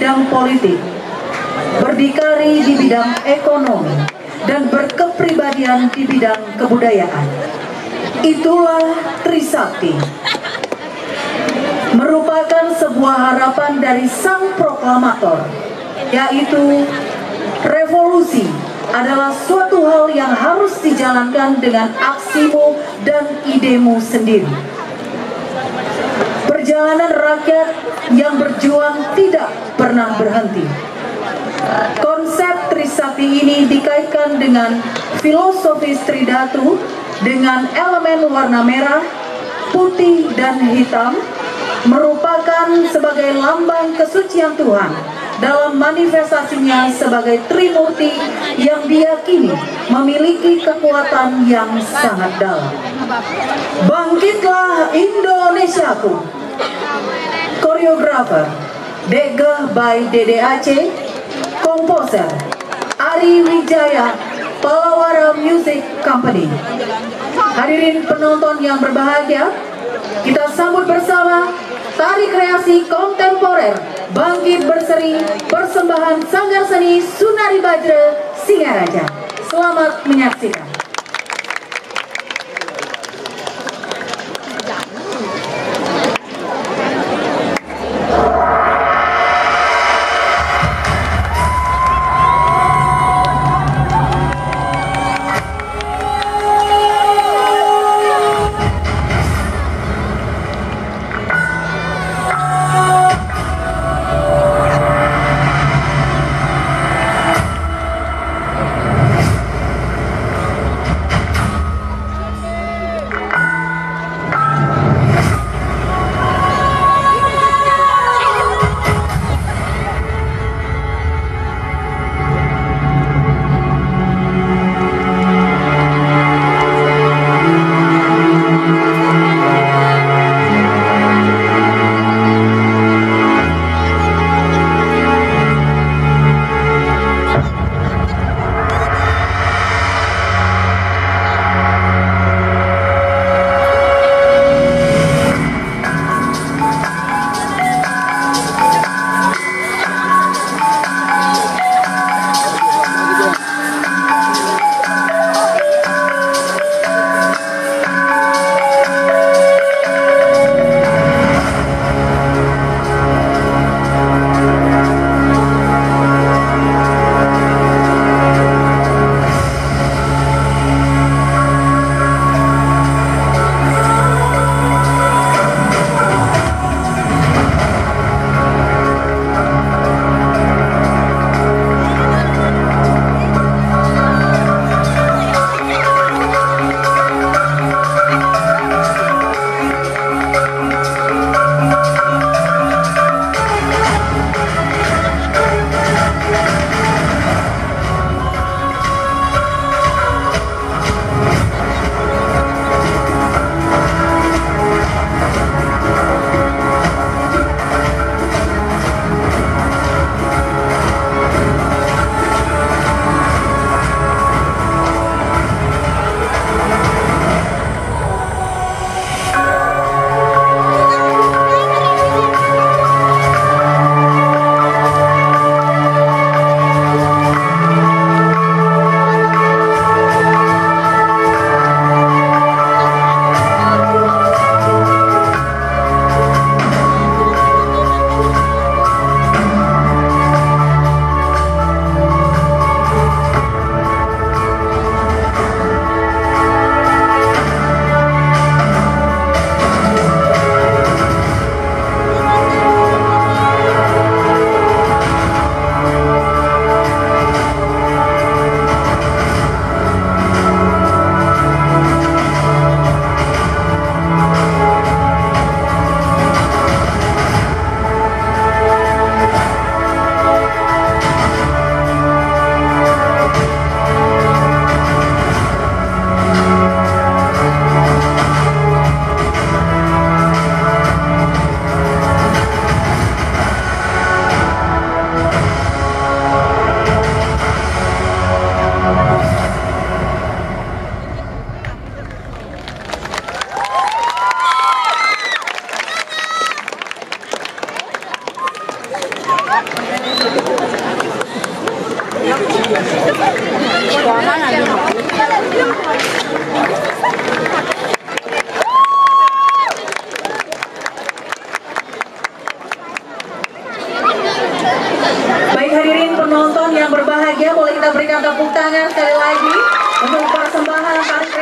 bidang politik, berdikari di bidang ekonomi, dan berkepribadian di bidang kebudayaan. Itulah Trisakti. Merupakan sebuah harapan dari sang proklamator, yaitu revolusi adalah suatu hal yang harus dijalankan dengan aksimu dan idemu sendiri. Perjalanan rakyat yang berjuang tidak pernah berhenti. Konsep Trisakti ini dikaitkan dengan filosofis Tridatu dengan elemen warna merah, putih, dan hitam, merupakan sebagai lambang kesucian Tuhan dalam manifestasinya sebagai Trimurti yang diyakini memiliki kekuatan yang sangat dalam. Bangkitlah Indonesiaku. Koreografer Degeh by Dede Aceh. Komposer Ari Wijaya, Palawara Music Company. Hadirin penonton yang berbahagia, kita sambut bersama tari kreasi kontemporer Bangkit Berseri persembahan Sanggar Seni Sunari Bajra Singaraja. Selamat menyaksikan. Baik hadirin penonton yang berbahagia, boleh kita berikan tepuk tangan sekali lagi untuk persembahan tarian